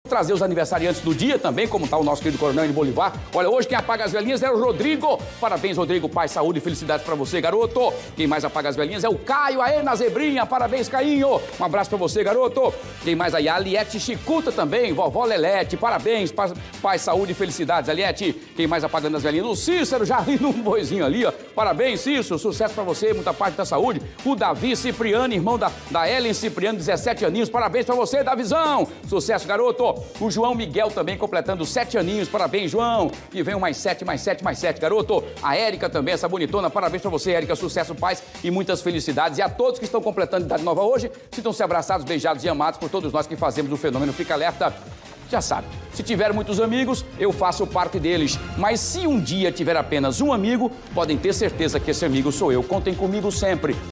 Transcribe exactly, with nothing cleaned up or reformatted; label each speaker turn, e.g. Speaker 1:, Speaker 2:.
Speaker 1: Trazer os aniversariantes do dia também, como está o nosso querido Coronel Bolivar. Olha, hoje quem apaga as velhinhas é o Rodrigo. Parabéns, Rodrigo. Paz, saúde e felicidades para você, garoto. Quem mais apaga as velhinhas é o Caio, aê, na zebrinha. Parabéns, Cainho. Um abraço para você, garoto. Quem mais aí? A Aliete Chicuta também, vovó Lelete. Parabéns, paz, paz, saúde e felicidades, Aliete. Quem mais apagando as velhinhas? O Cícero, já rindo um boizinho ali, ó. Parabéns, Cícero. Sucesso para você, muita paz da saúde. O Davi Cipriano, irmão da, da Ellen Cipriano, dezessete aninhos. Parabéns para você, Davizão. Sucesso, garoto. O João Miguel também completando sete aninhos. Parabéns, João. Que venham mais sete, mais sete, mais sete, garoto. A Érica também, essa bonitona. Parabéns pra você, Érica. Sucesso, paz e muitas felicidades. E a todos que estão completando idade nova hoje, sintam-se abraçados, beijados e amados por todos nós que fazemos o fenômeno Fica Alerta. Já sabe, se tiver muitos amigos, eu faço parte deles. Mas se um dia tiver apenas um amigo, podem ter certeza que esse amigo sou eu. Contem comigo sempre.